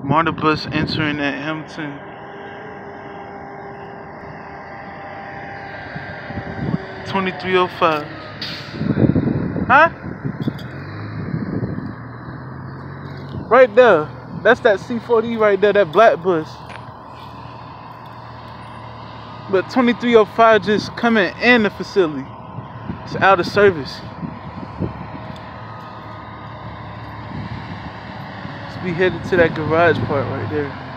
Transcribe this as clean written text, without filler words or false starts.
Marta bus entering at Hamilton. $23.05. Huh? Right there. That's that C40 right there, that black bus. But 2305 just coming in the facility. It's out of service. Let's be headed to that garage part right there.